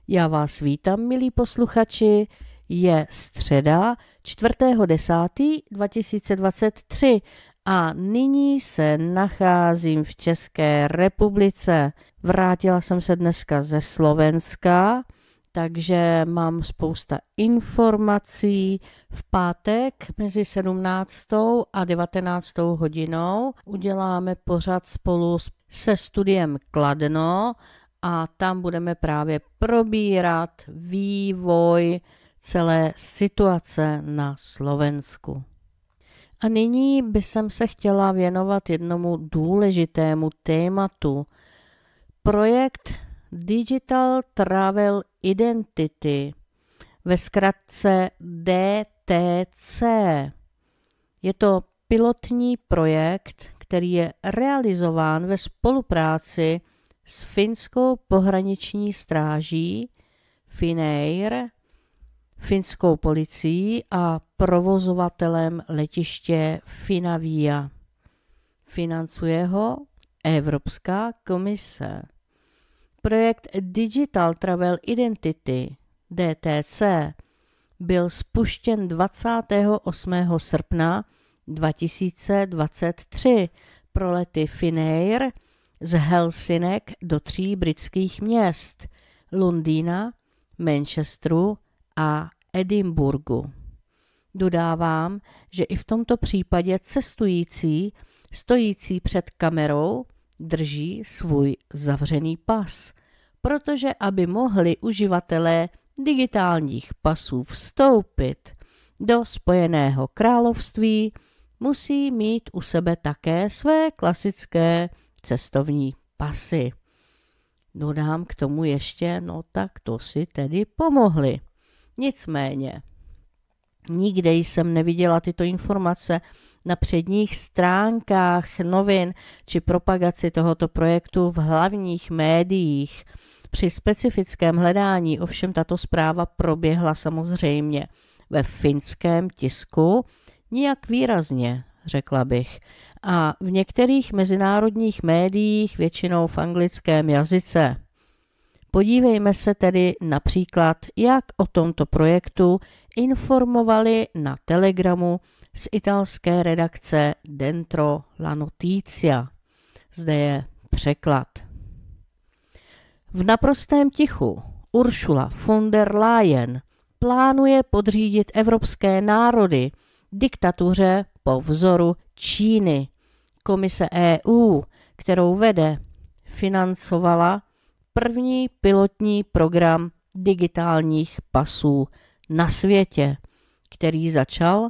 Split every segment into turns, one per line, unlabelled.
Já vás vítám, milí posluchači. Je středa 4.10.2023 a nyní se nacházím v České republice. Vrátila jsem se dneska ze Slovenska, takže mám spousta informací. V pátek mezi 17. a 19. hodinou uděláme pořad spolu se studiem Kladno a tam budeme právě probírat vývoj celé situace na Slovensku. A nyní by jsem se chtěla věnovat jednomu důležitému tématu. Projekt Digital Travel Identity, ve zkratce DTC. Je to pilotní projekt, který je realizován ve spolupráci s finskou pohraniční stráží, Finnair, finskou policií a provozovatelem letiště Finavia. Financuje ho Evropská komise. Projekt Digital Travel Identity, DTC, byl spuštěn 28. srpna 2023 pro lety Finnair z Helsinek do 3 britských měst Londýna, Manchesteru a Edinburghu. Dodávám, že i v tomto případě cestující stojící před kamerou drží svůj zavřený pas, protože aby mohli uživatelé digitálních pasů vstoupit do Spojeného království, musí mít u sebe také své klasické cestovní pasy. Dodám k tomu ještě, tak to si tedy pomohli. Nicméně, nikde jsem neviděla tyto informace na předních stránkách novin či propagaci tohoto projektu v hlavních médiích. Při specifickém hledání ovšem tato zpráva proběhla samozřejmě ve finském tisku, nijak výrazně, řekla bych, a v některých mezinárodních médiích, většinou v anglickém jazyce. Podívejme se tedy například, jak o tomto projektu informovali na Telegramu z italské redakce Dentro la Notizia. Zde je překlad. V naprostém tichu Ursula von der Leyen plánuje podřídit evropské národy diktatuře po vzoru Číny. Komise EU, kterou vede, financovala první pilotní program digitálních pasů na světě, který začal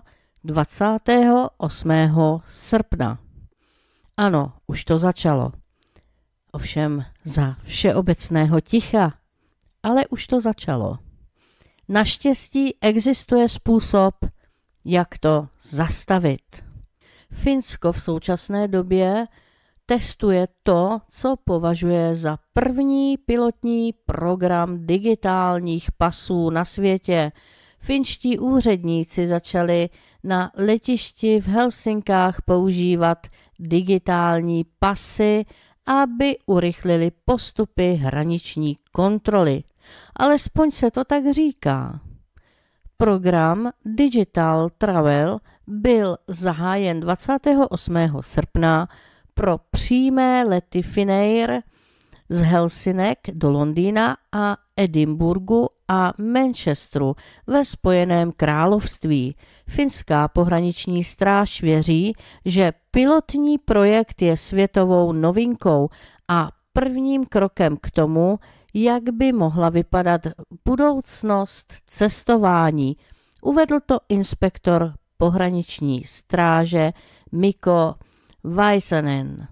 28. srpna. Ano, už to začalo. Ovšem za všeobecného ticha, ale už to začalo. Naštěstí existuje způsob, jak to zastavit. Finsko v současné době testuje to, co považuje za první pilotní program digitálních pasů na světě. Finští úředníci začali na letišti v Helsinkách používat digitální pasy, aby urychlili postupy hraniční kontroly. Alespoň se to tak říká. Program Digital Travel byl zahájen 28. srpna pro přímé lety Finnair z Helsinek do Londýna a Edinburghu a Manchesteru ve Spojeném království. Finská pohraniční stráž věří, že pilotní projekt je světovou novinkou a prvním krokem k tomu, jak by mohla vypadat budoucnost cestování. Uvedl to inspektor pohraniční stráže Mikko Väisänen.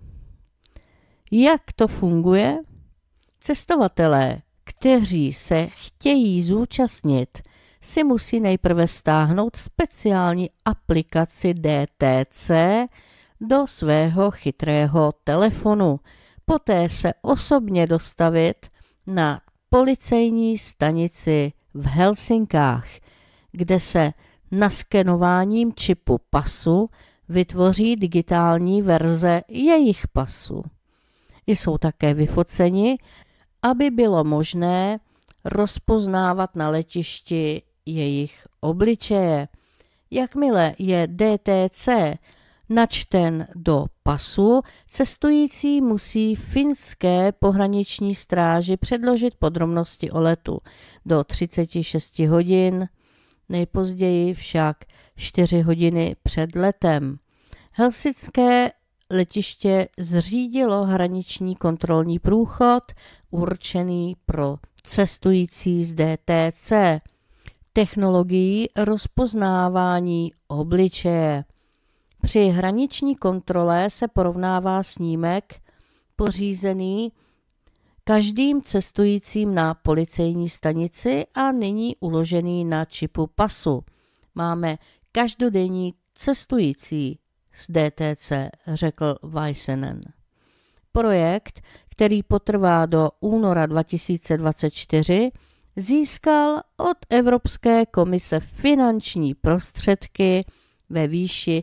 Jak to funguje? Cestovatelé, kteří se chtějí zúčastnit, si musí nejprve stáhnout speciální aplikaci DTC do svého chytrého telefonu. Poté se osobně dostavit na policejní stanici v Helsinkách, kde se naskenováním čipu pasu vytvoří digitální verze jejich pasu. Jsou také vyfoceni, aby bylo možné rozpoznávat na letišti jejich obličeje. Jakmile je DTC načten do pasu, cestující musí finské pohraniční stráži předložit podrobnosti o letu do 36 hodin, nejpozději však 4 hodiny před letem. Helsinské letiště zřídilo hraniční kontrolní průchod určený pro cestující z DTC, technologií rozpoznávání obličeje. Při hraniční kontrole se porovnává snímek pořízený každým cestujícím na policejní stanici a nyní uložený na čipu pasu. Máme každodenní cestující z DTC, řekl Väisänen. Projekt, který potrvá do února 2024, získal od Evropské komise finanční prostředky ve výši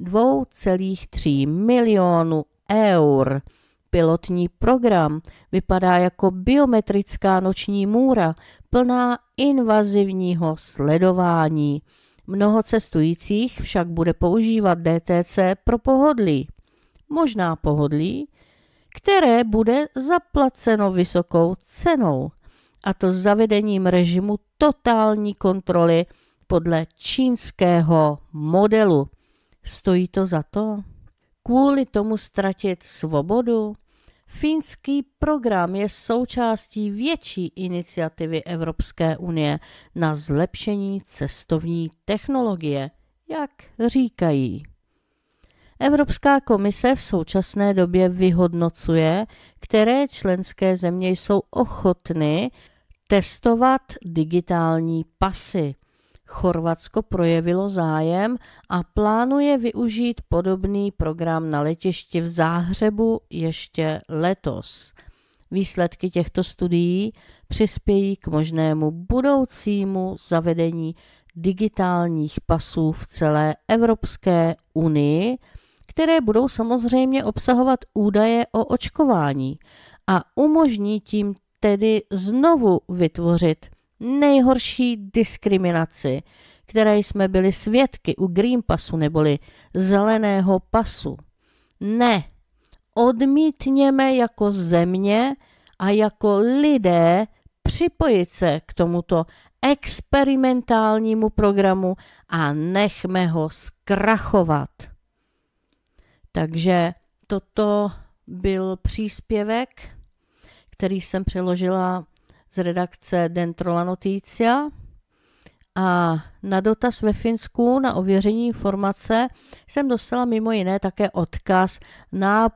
2,3 milionů eur. Pilotní program vypadá jako biometrická noční můra, plná invazivního sledování. Mnoho cestujících však bude používat DTC pro pohodlí. Možná pohodlí, které bude zaplaceno vysokou cenou, a to zavedením režimu totální kontroly podle čínského modelu. Stojí to za to? Kvůli tomu ztratit svobodu? Finský program je součástí větší iniciativy Evropské unie na zlepšení cestovní technologie, jak říkají. Evropská komise v současné době vyhodnocuje, které členské země jsou ochotny testovat digitální pasy. Chorvatsko projevilo zájem a plánuje využít podobný program na letišti v Záhřebu ještě letos. Výsledky těchto studií přispějí k možnému budoucímu zavedení digitálních pasů v celé Evropské unii, které budou samozřejmě obsahovat údaje o očkování a umožní tím tedy znovu vytvořit nejhorší diskriminaci, které jsme byli svědky u Green Passu neboli zeleného pasu. Ne, odmítněme jako země a jako lidé připojit se k tomuto experimentálnímu programu a nechme ho zkrachovat. Takže toto byl příspěvek, který jsem přeložila z redakce Dentrola Noticia, a na dotaz ve Finsku na ověření informace jsem dostala mimo jiné také odkaz na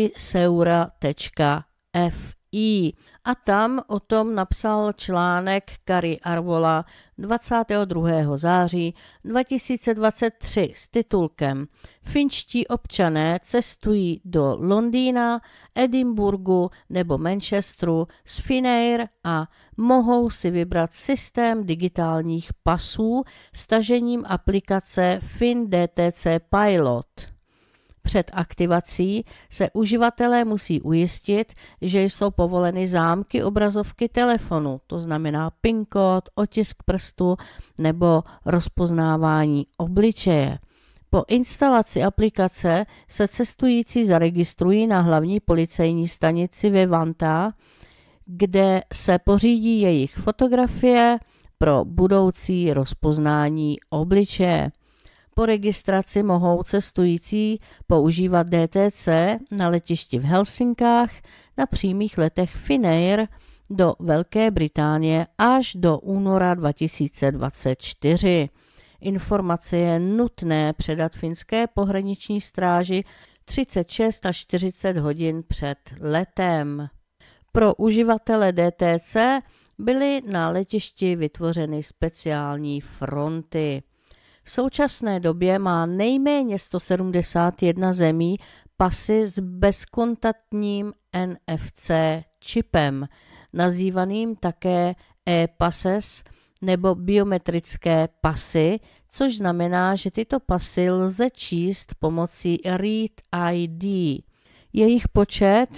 puriseura.fi a tam o tom napsal článek Kari Arvola 22. září 2023 s titulkem Finští občané cestují do Londýna, Edinburghu nebo Manchesteru z Finnair a mohou si vybrat systém digitálních pasů stažením aplikace FinDTC Pilot. Před aktivací se uživatelé musí ujistit, že jsou povoleny zámky obrazovky telefonu, to znamená PIN kód, otisk prstu nebo rozpoznávání obličeje. Po instalaci aplikace se cestující zaregistrují na hlavní policejní stanici ve Vantaa, kde se pořídí jejich fotografie pro budoucí rozpoznání obličeje. Po registraci mohou cestující používat DTC na letišti v Helsinkách, na přímých letech Finnair do Velké Británie až do února 2024. Informace je nutné předat finské pohraniční stráži 36 až 40 hodin před letem. Pro uživatele DTC byly na letišti vytvořeny speciální fronty. V současné době má nejméně 171 zemí pasy s bezkontaktním NFC čipem, nazývaným také e-passes nebo biometrické pasy, což znamená, že tyto pasy lze číst pomocí Read ID. Jejich počet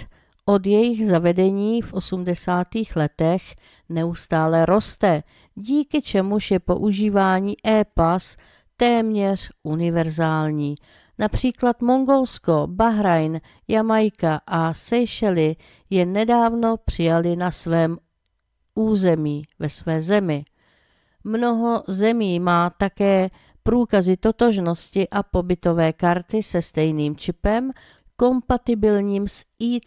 od jejich zavedení v 80. letech neustále roste, díky čemuž je používání e-pas téměř univerzální. Například Mongolsko, Bahrajn, Jamajka a Seychely je nedávno přijali na svém území, ve své zemi. Mnoho zemí má také průkazy totožnosti a pobytové karty se stejným čipem, kompatibilním s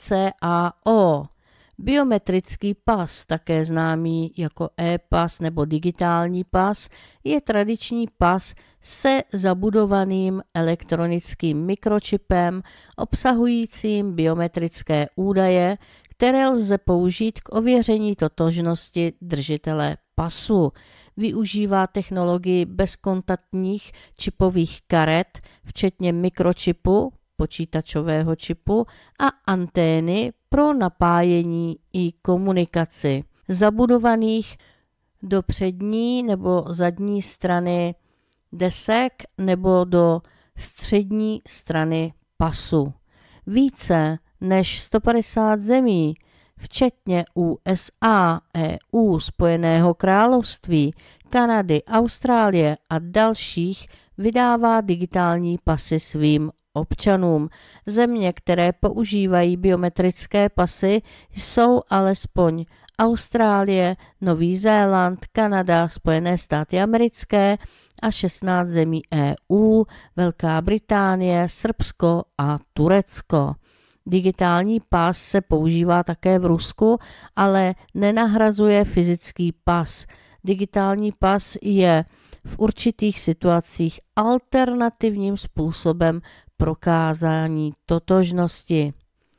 ICAO. Biometrický pas, také známý jako e-pas nebo digitální pas, je tradiční pas se zabudovaným elektronickým mikročipem obsahujícím biometrické údaje, které lze použít k ověření totožnosti držitele pasu. Využívá technologii bezkontaktních čipových karet, včetně mikročipu, počítačového čipu a antény pro napájení i komunikaci, zabudovaných do přední nebo zadní strany desek nebo do střední strany pasu. Více než 150 zemí, včetně USA, EU, Spojeného království, Kanady, Austrálie a dalších, vydává digitální pasy svým občanům. Země, které používají biometrické pasy, jsou alespoň Austrálie, Nový Zéland, Kanada, Spojené státy americké a 16 zemí EU, Velká Británie, Srbsko a Turecko. Digitální pas se používá také v Rusku, ale nenahrazuje fyzický pas. Digitální pas je v určitých situacích alternativním způsobem prokázání totožnosti.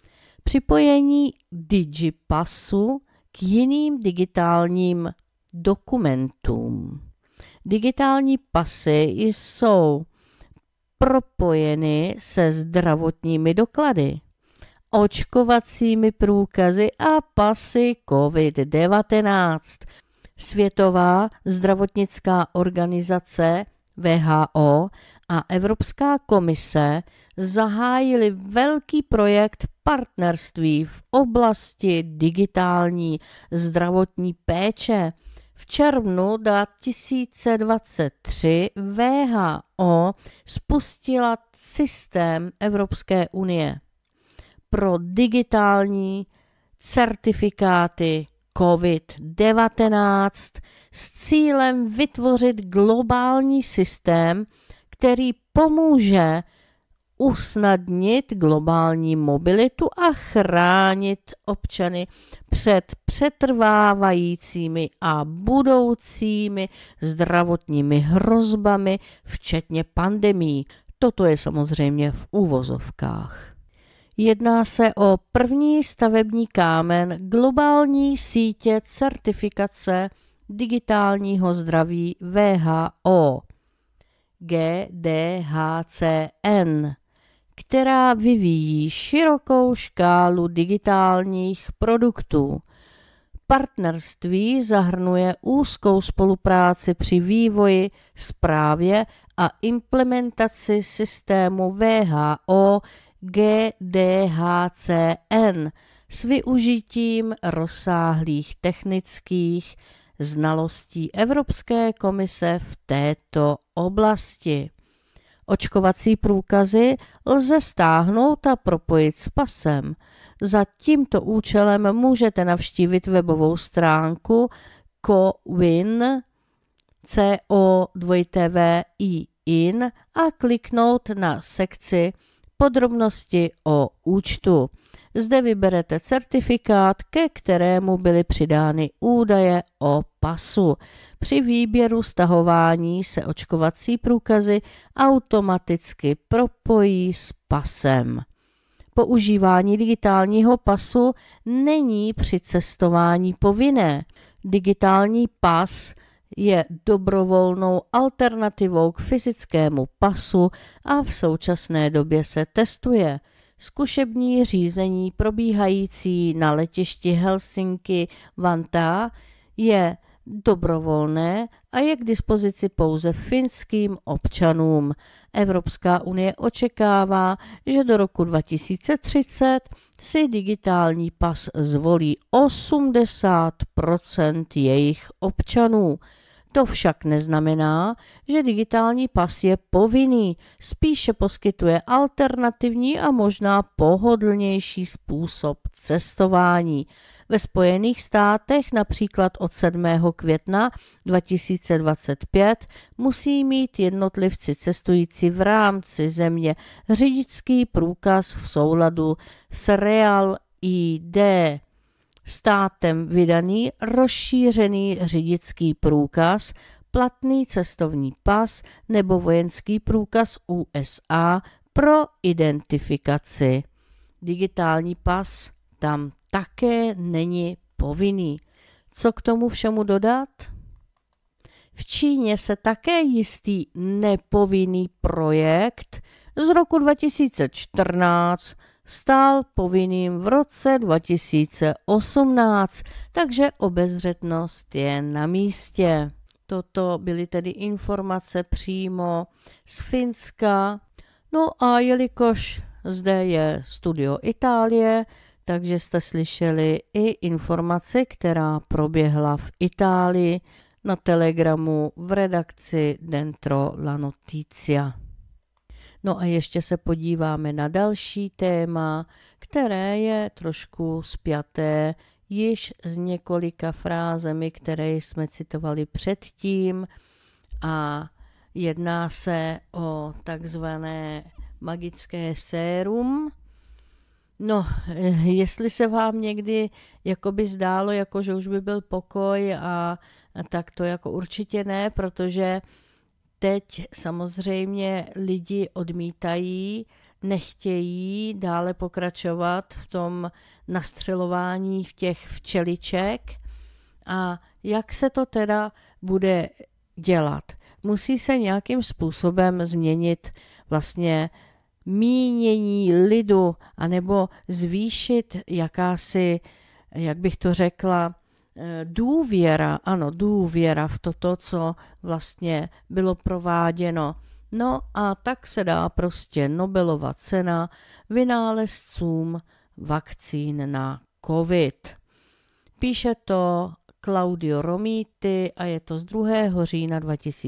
Připojení DigiPasu k jiným digitálním dokumentům. Digitální pasy jsou propojeny se zdravotními doklady, očkovacími průkazy a pasy COVID-19. Světová zdravotnická organizace WHO a Evropská komise zahájili velký projekt partnerství v oblasti digitální zdravotní péče. V červnu 2023 WHO spustila systém Evropské unie pro digitální certifikáty COVID-19 s cílem vytvořit globální systém, který pomůže usnadnit globální mobilitu a chránit občany před přetrvávajícími a budoucími zdravotními hrozbami, včetně pandemií. Toto je samozřejmě v uvozovkách. Jedná se o první stavební kámen globální sítě certifikace digitálního zdraví WHO, GDHCN, která vyvíjí širokou škálu digitálních produktů. Partnerství zahrnuje úzkou spolupráci při vývoji, správě a implementaci systému WHO GDHCN s využitím rozsáhlých technických znalostí Evropské komise v této oblasti. Očkovací průkazy lze stáhnout a propojit s pasem. Za tímto účelem můžete navštívit webovou stránku CoWIN a kliknout na sekci Podrobnosti o účtu. Zde vyberete certifikát, ke kterému byly přidány údaje o pasu. Při výběru stahování se očkovací průkazy automaticky propojí s pasem. Používání digitálního pasu není při cestování povinné. Digitální pas je dobrovolnou alternativou k fyzickému pasu a v současné době se testuje. Zkušební řízení probíhající na letišti Helsinki-Vantaa je dobrovolné a je k dispozici pouze finským občanům. Evropská unie očekává, že do roku 2030 si digitální pas zvolí 80% jejich občanů. To však neznamená, že digitální pas je povinný, spíše poskytuje alternativní a možná pohodlnější způsob cestování. Ve Spojených státech například od 7. května 2025 musí mít jednotlivci cestující v rámci země řidičský průkaz v souladu s Real ID, státem vydaný rozšířený řidičský průkaz, platný cestovní pas nebo vojenský průkaz USA pro identifikaci. Digitální pas tam také není povinný. Co k tomu všemu dodat? V Číně se také jistý nepovinný projekt z roku 2014 stal povinným v roce 2018, takže obezřetnost je na místě. Toto byly tedy informace přímo z Finska. No a jelikož zde je Studio Itálie, takže jste slyšeli i informaci, která proběhla v Itálii na Telegramu v redakci Dentro la Notizia. No a ještě se podíváme na další téma, které je trošku spjaté již s několika frázemi, které jsme citovali předtím, a jedná se o takzvané magické sérum. No, jestli se vám někdy jakoby zdálo, jako že už by byl pokoj, a tak to jako určitě ne, protože teď samozřejmě lidi odmítají, nechtějí dále pokračovat v tom nastřelování v těch včeliček. A jak se to teda bude dělat? Musí se nějakým způsobem změnit vlastně mínění lidu, anebo zvýšit jakási, jak bych to řekla, důvěra v toto, co vlastně bylo prováděno. No a tak se dá prostě Nobelova cena vynálezcům vakcín na COVID. Píše to Claudio Romiti a je to z 2. října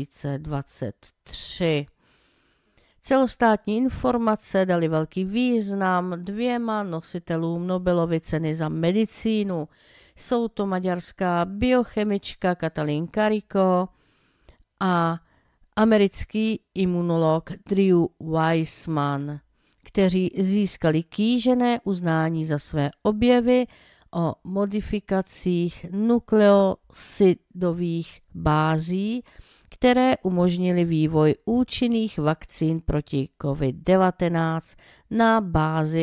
2023. Celostátní informace dali velký význam 2 nositelům Nobelovy ceny za medicínu. Jsou to maďarská biochemička Katalin Karikó a americký imunolog Drew Weissman, kteří získali kýžené uznání za své objevy o modifikacích nukleosidových bází, které umožnily vývoj účinných vakcín proti COVID-19 na bázi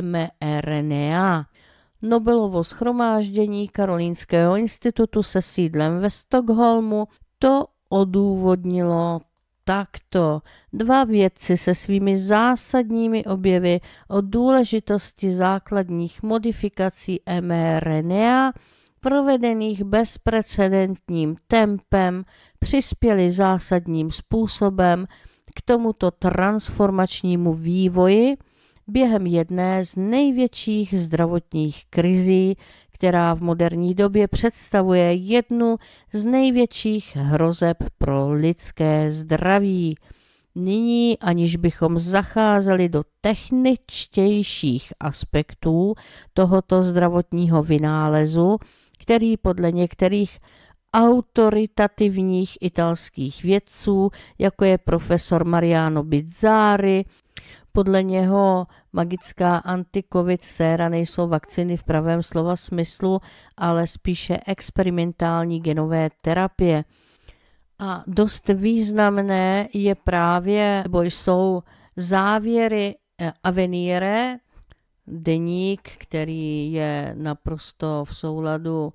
mRNA. Nobelovo shromáždění Karolinského institutu se sídlem ve Stockholmu to odůvodnilo takto. 2 vědci se svými zásadními objevy o důležitosti základních modifikací mRNA provedených bezprecedentním tempem přispěli zásadním způsobem k tomuto transformačnímu vývoji během jedné z největších zdravotních krizí, která v moderní době představuje jednu z největších hrozeb pro lidské zdraví. Nyní, aniž bychom zacházeli do techničtějších aspektů tohoto zdravotního vynálezu, který podle některých autoritativních italských vědců, jako je profesor Mariano Bizzari, podle něho magická anti-covid séra nejsou vakcíny v pravém slova smyslu, ale spíše experimentální genové terapie. A dost významné je právě, nebo jsou závěry Avvenire, deník, který je naprosto v souladu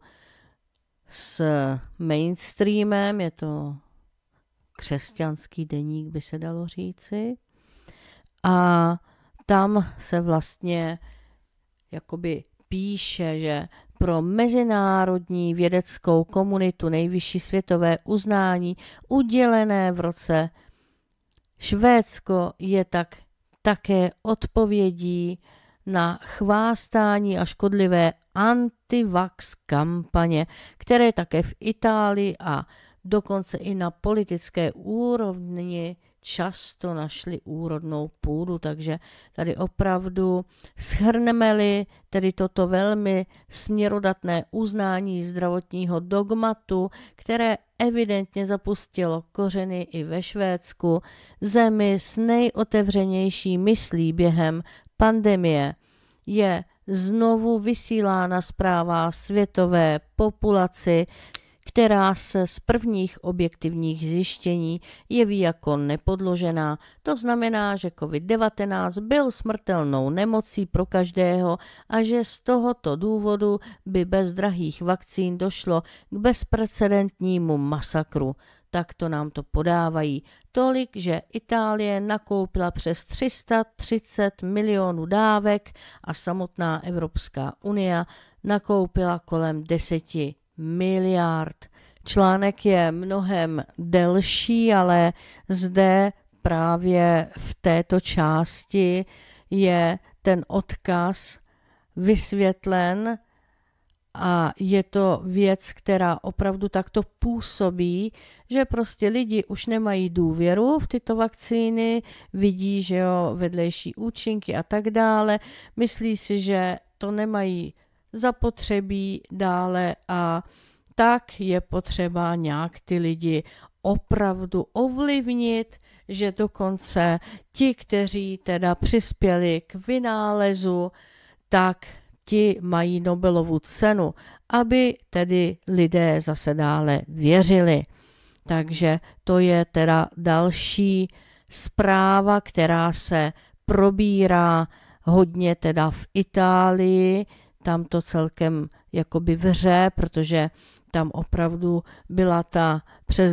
s mainstreamem, je to křesťanský deník, by se dalo říci. A tam se vlastně jakoby píše, že pro mezinárodní vědeckou komunitu nejvyšší světové uznání udělené v roce. Švédsko je také odpovědí na chvástání a škodlivé antivax kampaně, které také v Itálii a dokonce i na politické úrovni často našli úrodnou půdu, takže tady opravdu shrneme-li tedy toto velmi směrodatné uznání zdravotního dogmatu, které evidentně zapustilo kořeny i ve Švédsku, zemi s nejotevřenější myslí během pandemie, je znovu vysílána zpráva světové populaci, která se z prvních objektivních zjištění jeví jako nepodložená. To znamená, že COVID-19 byl smrtelnou nemocí pro každého a že z tohoto důvodu by bez drahých vakcín došlo k bezprecedentnímu masakru. Tak to nám to podávají. Tolik, že Itálie nakoupila přes 330 milionů dávek a samotná Evropská unie nakoupila kolem 10 miliard. Článek je mnohem delší, ale zde právě v této části je ten odkaz vysvětlen a je to věc, která opravdu takto působí, že prostě lidi už nemají důvěru v tyto vakcíny, vidí, že jo, vedlejší účinky a tak dále, myslí si, že to nemají zapotřebí dále a tak je potřeba nějak ty lidi opravdu ovlivnit, že dokonce ti, kteří teda přispěli k vynálezu, tak ti mají Nobelovu cenu, aby tedy lidé zase dále věřili. Takže to je teda další zpráva, která se probírá hodně teda v Itálii, tam to celkem jakoby vře, protože tam opravdu byla ta přes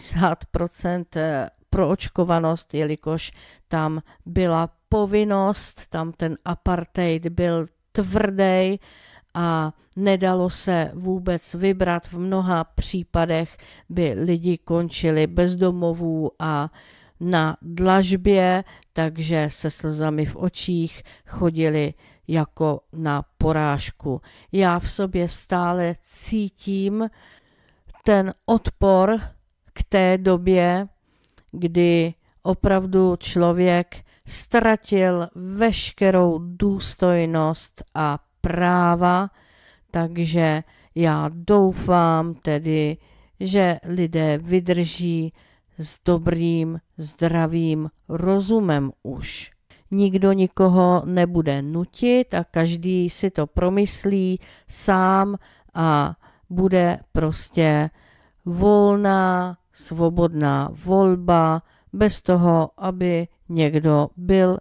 90% proočkovanost, jelikož tam byla povinnost, tam ten apartheid byl tvrdý a nedalo se vůbec vybrat. V mnoha případech by lidi končili bez domovů a na dlažbě, takže se slzami v očích chodili jako na porážku. Já v sobě stále cítím ten odpor k té době, kdy opravdu člověk ztratil veškerou důstojnost a práva, takže já doufám tedy, že lidé vydrží s dobrým, zdravým rozumem už. Nikdo nikoho nebude nutit a každý si to promyslí sám a bude prostě volná, svobodná volba, bez toho, aby někdo byl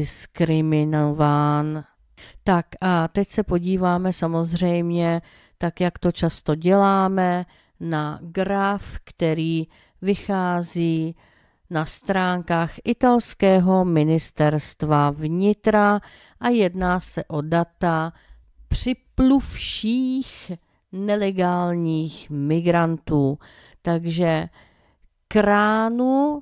diskriminován. Tak a teď se podíváme samozřejmě, tak jak to často děláme, na graf, který vychází na stránkách italského ministerstva vnitra a jedná se o data připluvších nelegálních migrantů. Takže k ránu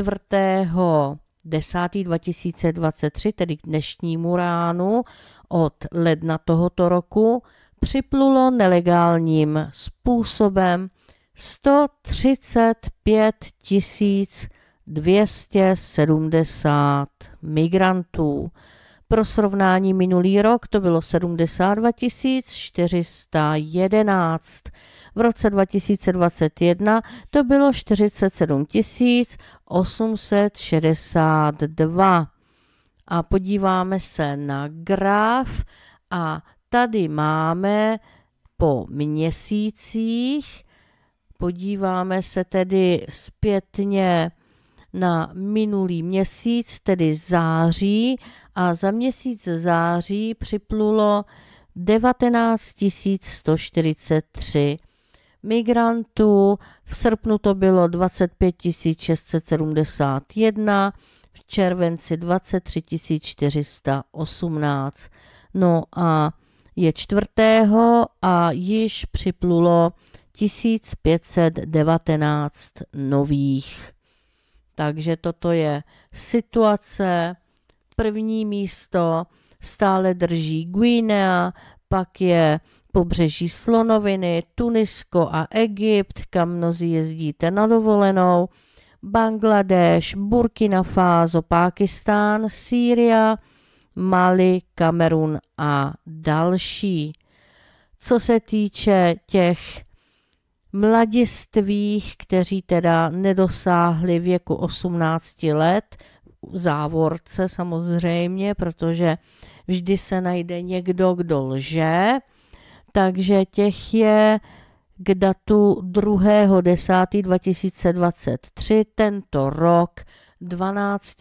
4.10.2023, tedy k dnešnímu ránu od ledna tohoto roku, připlulo nelegálním způsobem 135 270 migrantů. Pro srovnání minulý rok to bylo 72 411. V roce 2021 to bylo 47 862. A podíváme se na graf a tady máme po měsících, podíváme se tedy zpětně na minulý měsíc, tedy září, a za měsíc září připlulo 19 143 migrantů, v srpnu to bylo 25 671, v červenci 23 418. No a je 4. a již připlulo 1519 nových. Takže toto je situace. První místo stále drží Guinea, pak je pobřeží Slonoviny, Tunisko a Egypt, kam mnozí jezdíte na dovolenou, Bangladeš, Burkina Faso, Pákistán, Sýria, Mali, Kamerun a další. Co se týče těch mladistvých, kteří teda nedosáhli věku 18 let, v závorce samozřejmě, protože vždy se najde někdo, kdo lže, takže těch je k datu 2.10.2023 tento rok 12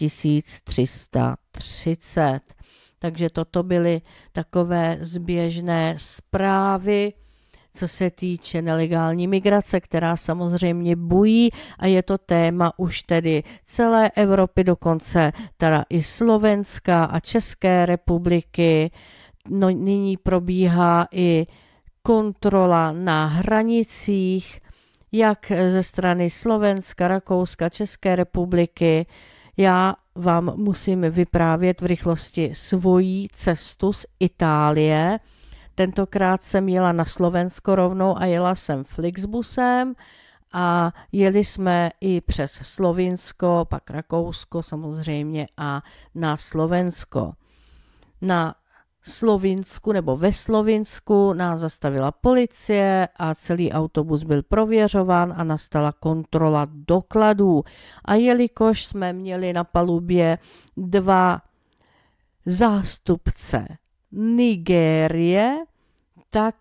330. Takže toto byly takové zběžné zprávy, co se týče nelegální migrace, která samozřejmě bují a je to téma už tedy celé Evropy, dokonce teda i Slovenska a České republiky. No, nyní probíhá i kontrola na hranicích, jak ze strany Slovenska, Rakouska, České republiky. Já vám musím vyprávět v rychlosti svoji cestu z Itálie. Tentokrát jsem jela na Slovensko rovnou a jela jsem Flixbusem a jeli jsme i přes Slovinsko, pak Rakousko samozřejmě a na Slovensko. Na Slovinsku nebo ve Slovinsku nás zastavila policie a celý autobus byl prověřován a nastala kontrola dokladů. A jelikož jsme měli na palubě 2 zástupce Nigérie, tak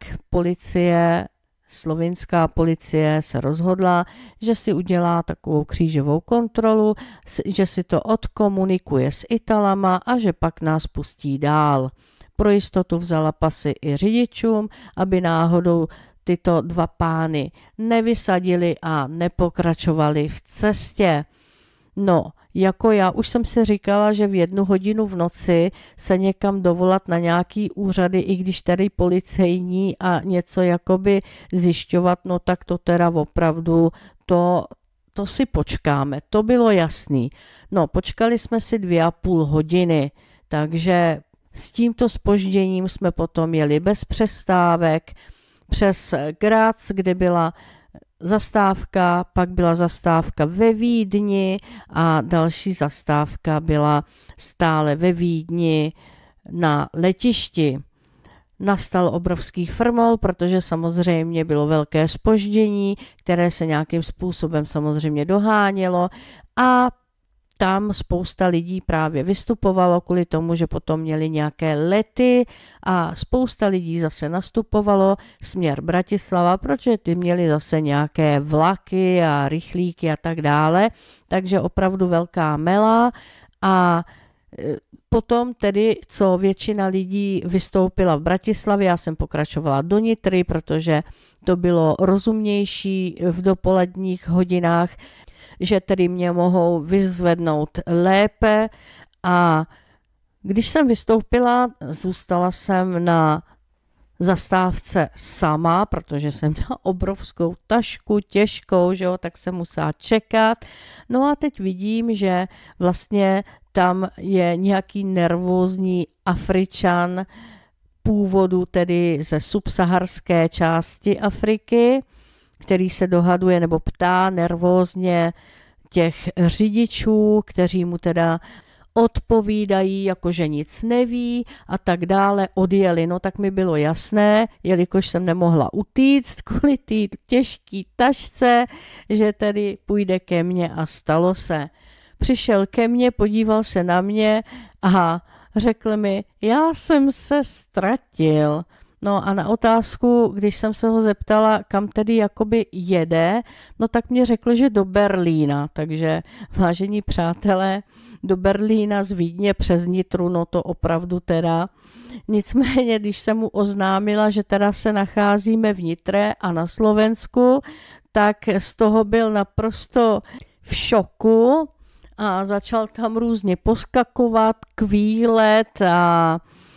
slovinská policie se rozhodla, že si udělá takovou křížovou kontrolu, že si to odkomunikuje s Italama a že pak nás pustí dál. Pro jistotu vzala pasy i řidičům, aby náhodou tyto 2 pány nevysadili a nepokračovali v cestě. No, jako já už jsem si říkala, že v 1 hodinu v noci se někam dovolat na nějaký úřady, i když tady policejní a něco jakoby zjišťovat, no tak to teda opravdu, to si počkáme, to bylo jasný. No, počkali jsme si 2,5 hodiny, takže s tímto zpožděním jsme potom jeli bez přestávek přes Graz, kde byla zastávka, pak byla zastávka ve Vídni a další zastávka byla stále ve Vídni na letišti. Nastal obrovský frmol, protože samozřejmě bylo velké zpoždění, které se nějakým způsobem samozřejmě dohánělo a tam spousta lidí právě vystupovalo kvůli tomu, že potom měli nějaké lety a spousta lidí zase nastupovalo směr Bratislava, protože ty měli zase nějaké vlaky a rychlíky a tak dále, takže opravdu velká mela a potom tedy, co většina lidí vystoupila v Bratislavě, já jsem pokračovala do Nitry, protože to bylo rozumnější v dopoledních hodinách, že tedy mě mohou vyzvednout lépe a když jsem vystoupila, zůstala jsem na zastávce sama, protože jsem měla obrovskou tašku, těžkou, že jo, tak jsem musela čekat. No a teď vidím, že vlastně tam je nějaký nervózní Afričan původu tedy ze subsaharské části Afriky, který se dohaduje nebo ptá nervózně těch řidičů, kteří mu teda odpovídají, jakože nic neví a tak dále, odjeli. No tak mi bylo jasné, jelikož jsem nemohla utíct kvůli té těžké tašce, že tedy půjde ke mně a stalo se. Přišel ke mně, podíval se na mě a řekl mi, já jsem se ztratil. No a na otázku, když jsem se ho zeptala, kam tedy jakoby jede, no tak mě řekl, že do Berlína. Takže vážení přátelé, do Berlína z Vídně přes Nitru, no to opravdu teda. Nicméně, když jsem mu oznámila, že teda se nacházíme v Nitre a na Slovensku, tak z toho byl naprosto v šoku a začal tam různě poskakovat, kvílet a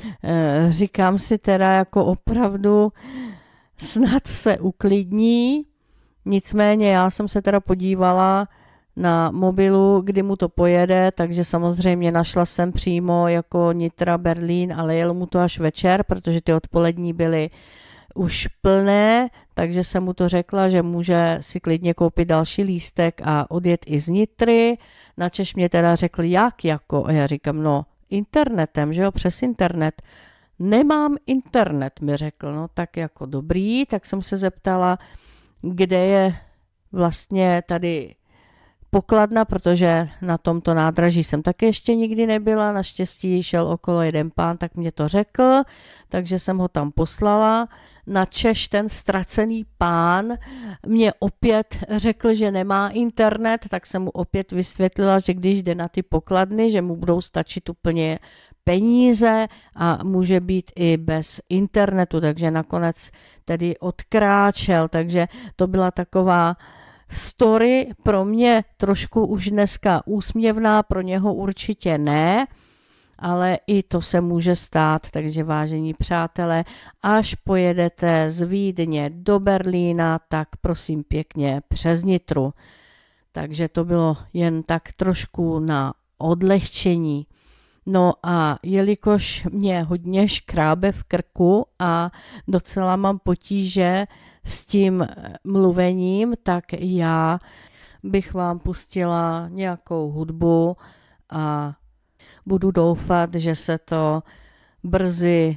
říkám si teda jako opravdu snad se uklidní, nicméně já jsem se teda podívala na mobilu, kdy mu to pojede, takže samozřejmě našla jsem přímo jako Nitra Berlín, ale jelo mu to až večer, protože ty odpolední byly už plné, takže jsem mu to řekla, že může si klidně koupit další lístek a odjet i z Nitry. Načež mě teda řekl, jak jako? A já říkám, no internetem, že jo, přes internet. Nemám internet, mi řekl, no tak jako dobrý, tak jsem se zeptala, kde je vlastně tady pokladna, protože na tomto nádraží jsem taky ještě nikdy nebyla, naštěstí šel okolo jeden pán, tak mě to řekl, takže jsem ho tam poslala. Načež ten ztracený pán mě opět řekl, že nemá internet, tak jsem mu opět vysvětlila, že když jde na ty pokladny, že mu budou stačit úplně peníze a může být i bez internetu, takže nakonec tedy odkráčel, takže to byla taková story pro mě trošku už dneska úsměvná, pro něho určitě ne, ale i to se může stát, takže vážení přátelé, až pojedete z Vídně do Berlína, tak prosím pěkně přes Nitru. Takže to bylo jen tak trošku na odlehčení. No a jelikož mě hodně škrábe v krku a docela mám potíže s tím mluvením, tak já bych vám pustila nějakou hudbu a budu doufat, že se to brzy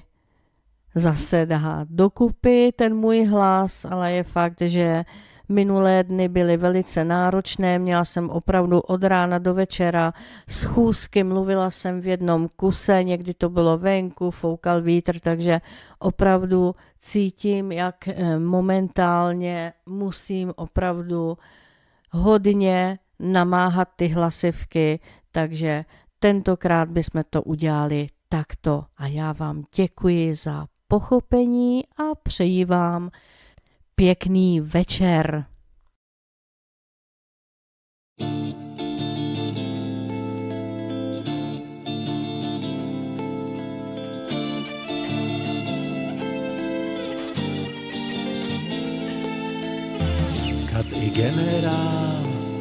zase dá dokupy, ten můj hlas, ale je fakt, že minulé dny byly velice náročné, měla jsem opravdu od rána do večera schůzky, mluvila jsem v jednom kuse, někdy to bylo venku, foukal vítr, takže opravdu cítím, jak momentálně musím opravdu hodně namáhat ty hlasivky, takže tentokrát bychom to udělali takto a já vám děkuji za pochopení a přeji vám pěkný večer.
Kat i generál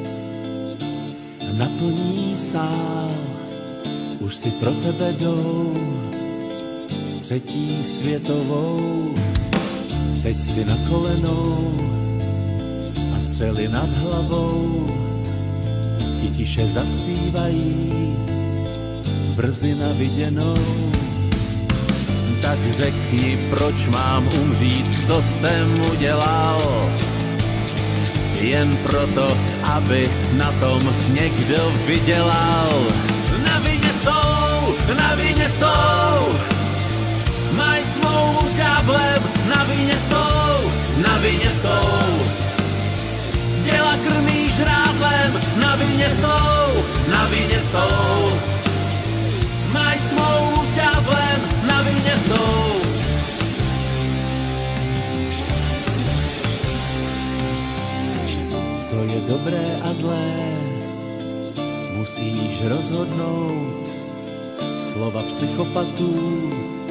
naplní sál, už si pro tebe jdou s třetí světovou. Teď si na kolenou a střely nad hlavou ti tiše zaspívají brzy na viděnou. Tak řekni, proč mám umřít, co jsem udělal, jen proto, aby na tom někdo vydělal. Na vině jsou, mají smlouvu s ďáblem, na vině jsou, děla krmí žrádlem, na vině jsou, mají smlouvu s ďáblem, na vině jsou. Co je dobré a zlé, musíš rozhodnout, slova psychopatů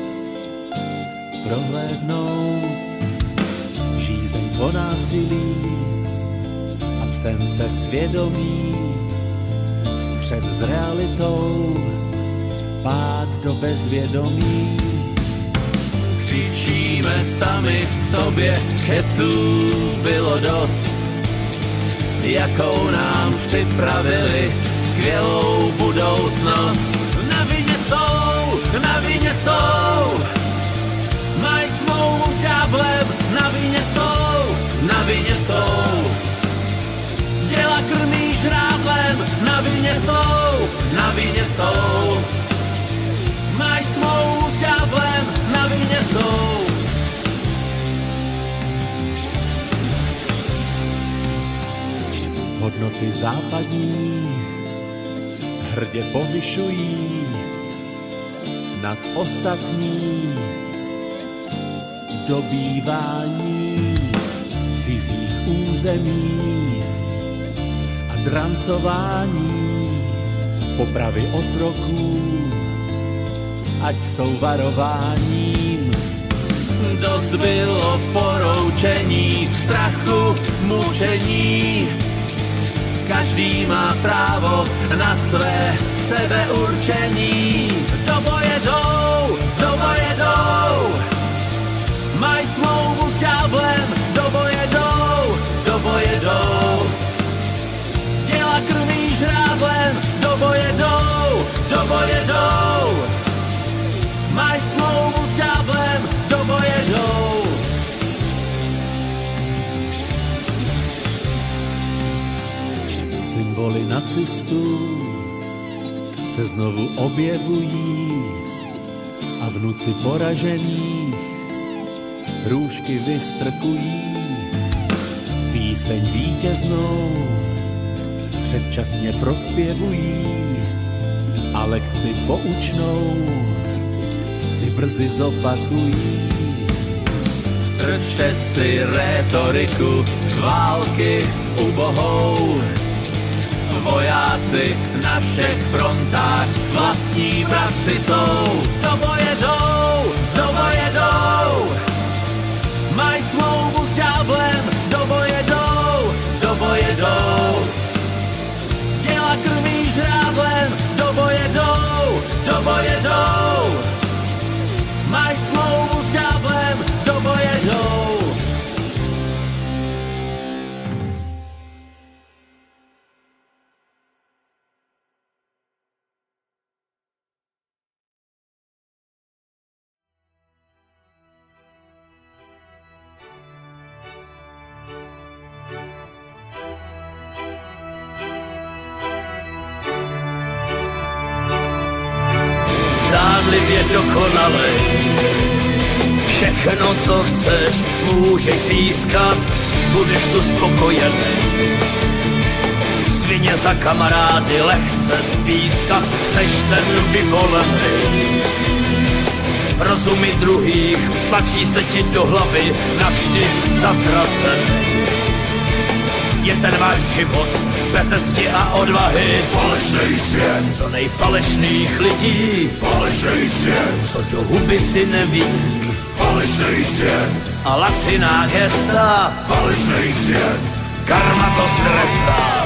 prohlédnout, žízeň po násilí, absence svědomí, střet s realitou, pád do bezvědomí. Křičíme sami v sobě, keců bylo dost, jakou nám připravili skvělou budoucnost. Na vině jsou, mají smlouvu s ďáblem, na vině jsou, děla krmí žrádlem, na vině jsou, mají smlouvu s ďáblem, na vině jsou. Hodnoty západní hrdě povyšují nad ostatní, dobývání cizích území a drancování, popravy otroků ať jsou varováním. Dost bylo poroučení, strachu, mučení. Každý má právo na své sebeurčení. Do boje jdou, do boje jdou, mají smlouvu s ďáblem. Do boje jdou, do boje jdou, děla krmí žráblem. Do boje jdou, do boje jdou, mají smlouvu s ďáblem. Do boje jdou. Symboly nacistů se znovu objevují a vnuci poražených růžky vystrkují. Píseň vítěznou předčasně prospěvují a lekci poučnou si brzy zopakují. Strčte si rétoriku války ubohou. Vojáci na všech frontách vlastní bratři jsou. Do boje jdou, do boje jdou, mají smlouvu s ďáblem. Do boje jdou, do boje jdou, děla krmí žráblem. Do boje jdou, do boje jdou, mají smlouvu s ďáblem. Do boje jdou.
Zdánlivě dokonalej, všechno, co chceš, můžeš získat, budeš tu spokojený. Svině za kamarády lehce spískat, seš ten vyvolený. Rozumy druhých tlačí se ti do hlavy, navždy zatracený. Je ten váš život bez cti a odvahy. Falešný svět, do nejfalešných lidí. Falešný svět, co do huby si nevidí. Falešný svět a laciná gesta. Falešný svět, karma to strestá.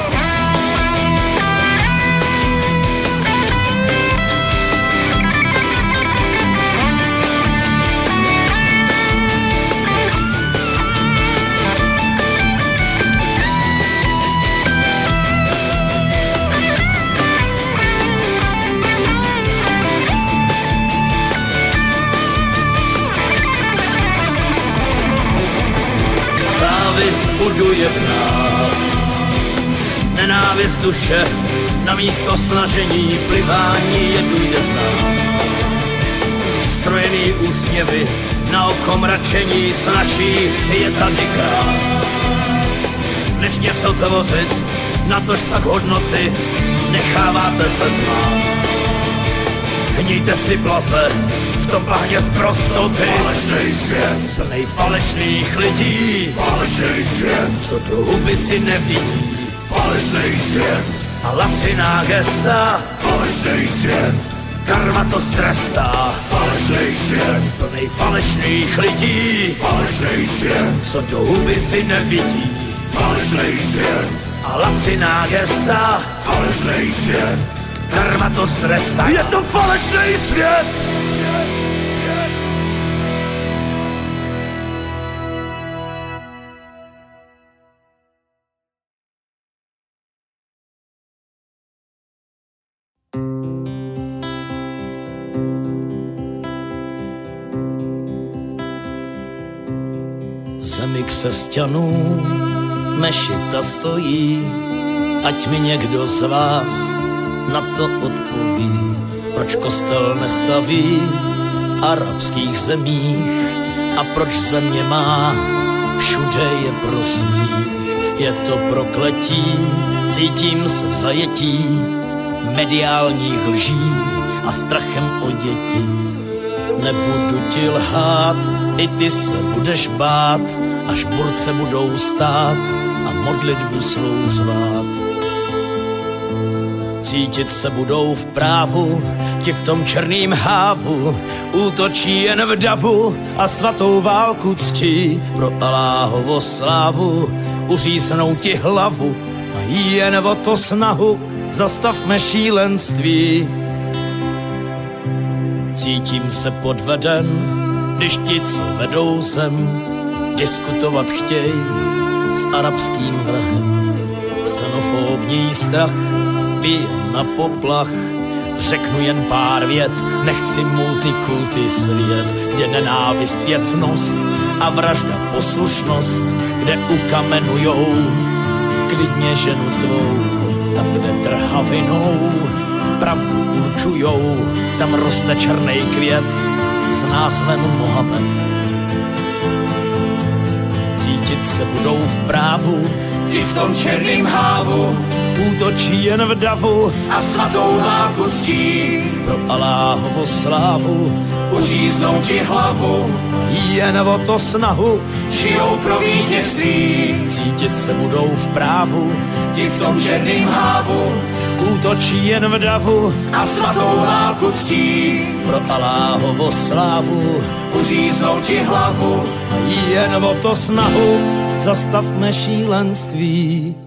Buduje v nás nenávist duše, na místo snažení plivání je dojde z nás. Strojený úsměvy, na oko mračení, snaží je tady krás. Než něco tvořit, natož pak hodnoty, necháváte se zmást. Hníjte si blaze, v tom bahně z prostoty. Falešný svět, plnej falešných lidí. Falešný svět, co do huby si nevidí. Falešný svět a laciná gesta. Falešný svět, karma to strestá. Falešný svět, plnej falešných lidí. Falešný svět, co do huby si nevidí. Falešný svět a laciná gesta. Falešný svět, karma to strestá. Je to falešný svět. Zemi křesťanů mešita stojí, ať mi někdo z vás na to odpoví, proč kostel nestaví v arabských zemích a proč země má všude je prosmích. Je to prokletí, cítím se v zajetí mediálních lží a strachem o děti. Nebudu ti lhát, i ty se budeš bát, až v burce budou stát a modlitbu svou zvát. Cítit se budou v právu, ti v tom černým hávu, útočí jen v davu a svatou válku ctí. Pro Aláhovo slávu uříznou ti hlavu, mají jen o to snahu, zastavme šílenství. Cítím se podveden, když ti, co vedou zem, diskutovat chtěj s arabským vrahem. Xenofobní strach bije na poplach, řeknu jen pár vět, nechci multikulty svět, kde nenávist je ctnost a vražda poslušnost, kde ukamenujou klidně ženu tvou, tam, kde trhavinou pravdu určujou, tam roste černej květ s názvem Mohamed. Cítit se budou v právu,
ti v tom černým hávu,
útočí jen v davu
a svatou válku ctí.
Pro Aláhovu slávu
uříznou ti hlavu,
jen o to snahu,
žijou pro vítězství.
Cítit se budou v právu,
ti v tom černým hávu,
útočí jen v davu
a svatou válku ctí.
Pro Aláhovu slávu
uříznou ti hlavu,
jen o to snahu, zastavme šílenství.